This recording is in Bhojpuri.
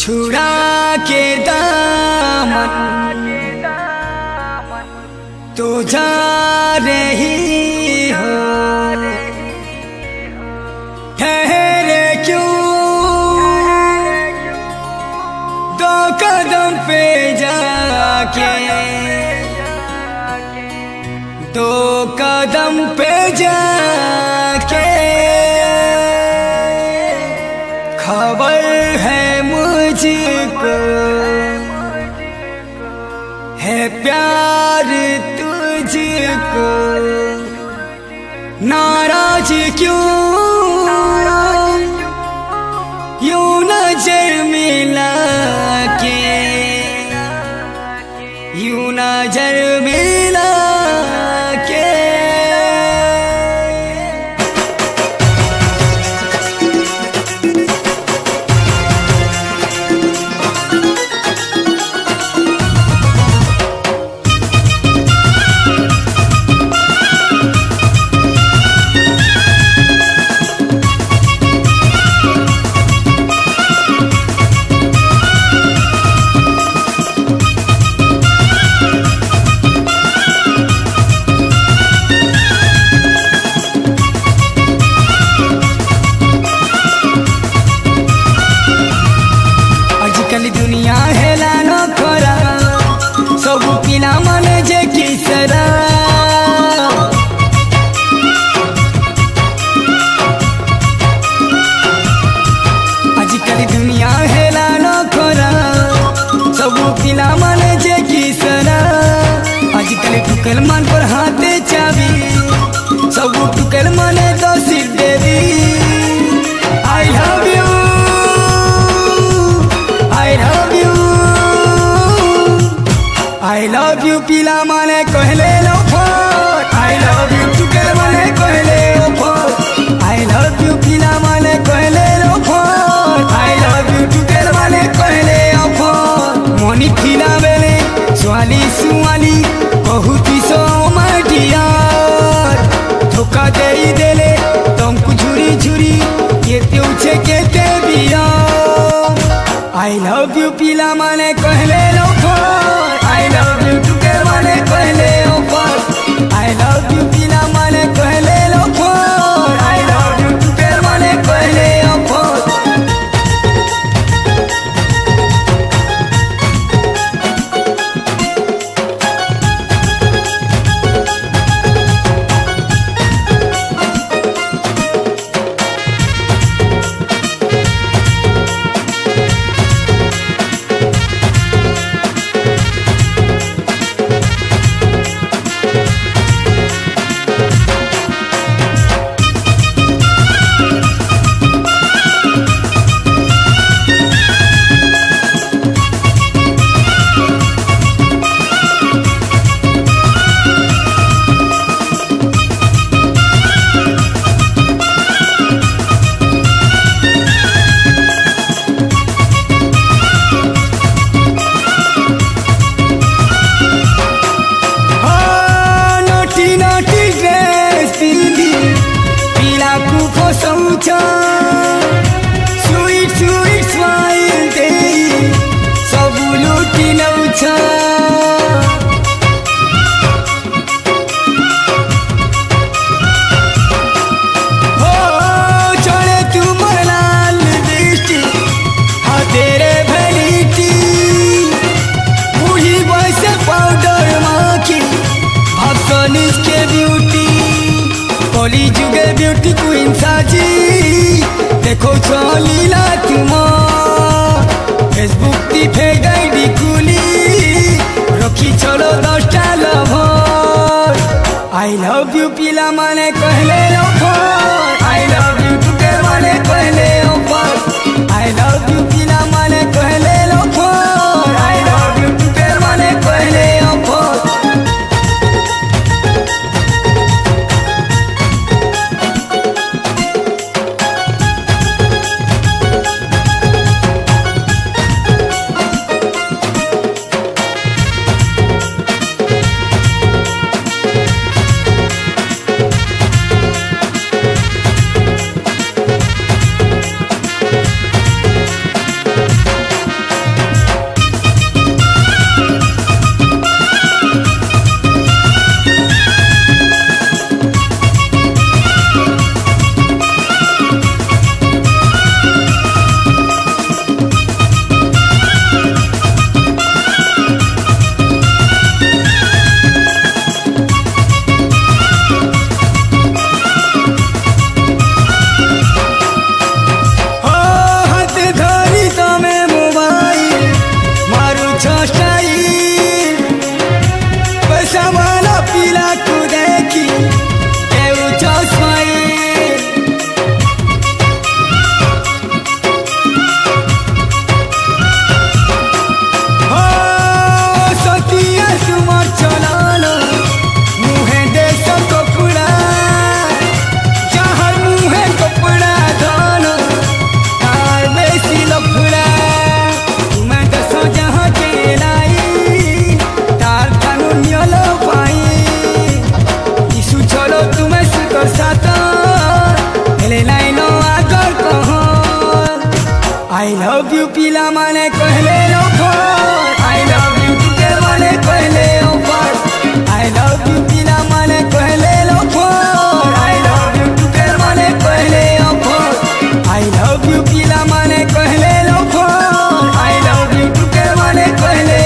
छुड़ा के दामन तो जा रही हो, ठहरे क्यों दो कदम पे जाके, दो कदम पे जाके खबर है मुझको, है प्यार तुझको, नाराज क्यों यूं नजर मिला के, यूं नजर मिला के। दुनिया हेलानो खोरा सब पिला मन जे किसरा, आजकल दुनिया हेलानो खोरा सब पिला मन जे किसरा, आजकल टुकल मन पर हाथे चाबी सब टुकल मन तो सिर देवी। I love you, I love you पिला माने कहले लो फोन, I love you टुकल माने कहले लो फोन, I love you पिला माने कहले लो फोन, I love you टुकल माने कहले लो फोन। मोनी खिला बेले स्वाली सुवाली बहुती सो मटियार, धोखा दे देले तुमको झुरी झुरी ये त्योचे के ते बिया। I love you पिला माने कहले लो फोन, I love you टुकल माने कहले लो फोन, I love you पिला माने कहले लो फोन, I love you टुकल माने कहले लो फोन। Sweet sweet smile दे सब लूटी नौछा, हो चढ़े तुमर लाल दृष्टि हाँ तेरे भलीटी, बूढ़ी बस पाउडर माखी भाषण के ब्यूटी, कली जुगे ब्यूटी क्वीन साजी देखो चलीला तुम, फेसबुक ती फेक आईडी खुली रखी चलो 10टा लवर। आई लव यू पिला माने कहले लो फोन, आई लव यू टुकल माने कहले लो फोन, आई लव यू पिला माने कहले लो फोन, आई लव यू टुकल माने कहले लो phone. I love you pila mane kohle lokhor, I love you tuker mane kohle ofar, I love you pila mane kohle lokhor, I love you tuker mane kohle ofar, I love you pila mane kohle lokhor, I love you tuker mane kohle